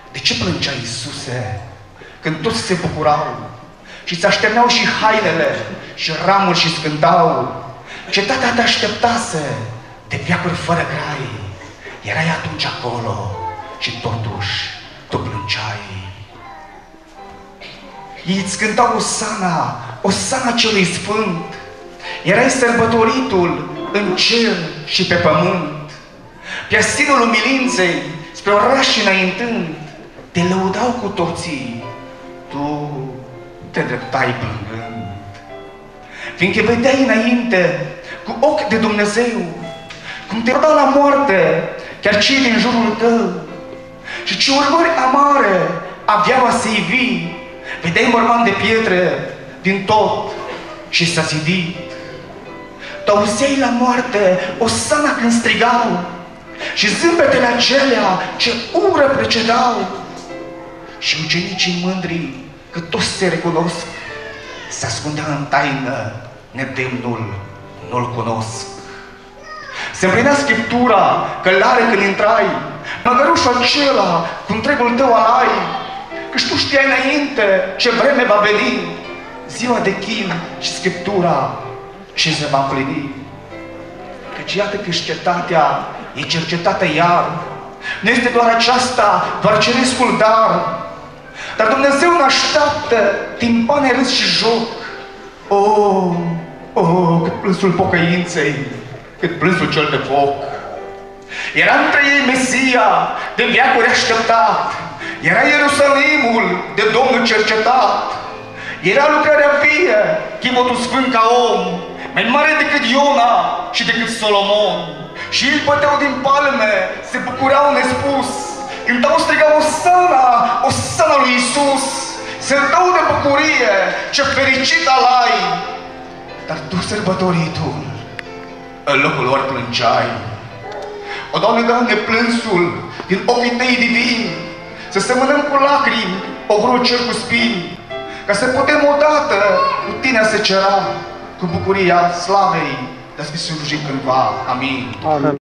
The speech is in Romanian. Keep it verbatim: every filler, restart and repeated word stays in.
De ce plângeai, Iisuse, când toți se bucurau și ți așterneau și hainele și ramuri și scântau? Cetatea te așteptase de veacuri fără grai. Erai atunci acolo și totuși tu plângeai. Ei îți cântau Osana, Osana celui sfânt. Erai sărbătoritul în cer și pe pământ. Pe asinul umilinței, spre oraș și înaintând, te lăudau cu toții. Tu te dreptai plângând, fiindcă vedeai înainte cu ochi de Dumnezeu cum te dau la moarte chiar cei din jurul tău și ce urmări amare aveau a să-i vii. Vedeai morman de pietre din tot și s-a zidit. Tu auzeai la moarte Osana când strigau și zâmbetele acelea ce ură precedau. Și ucenicii mândri, că toți se recunosc, se ascundea în taină, nedemnul nu-l cunosc. Se împlinea Scriptura că l-are când intrai, măgărușul acela cu întregul tău alai, căci tu știai înainte ce vreme va veni, ziua de chin și Scriptura ce se va împlini. Căci iată că cetatea e cercetată iar, nu este doar aceasta, doar cerescul dar, dar Dumnezeu ne așteaptă timpane râs și joc. Oh, oh, cât plânsul pocăinței, cât plânsul cel de foc. Era între ei Mesia, de veacuri așteptat, era Ierusalimul, de Domnul cercetat, era lucrarea vie, chivotul sfânt ca om, mai mare decât Iona și decât Solomon. Și ei băteau din palme, se bucurau nespus, cântau, strigau Osana, Osana lui Iisus, se dau de bucurie, ce fericit alai. Dar tu, sărbătoritul, în locul lor plângeai. O, Doamne, dă-ne plânsul din ochii tăi divini, să semănăm cu lacrimi o vreo cer cu spini, ca să putem odată cu tine a secera, cu bucuria slavei de a fi slujit cândva. Amin. Amin.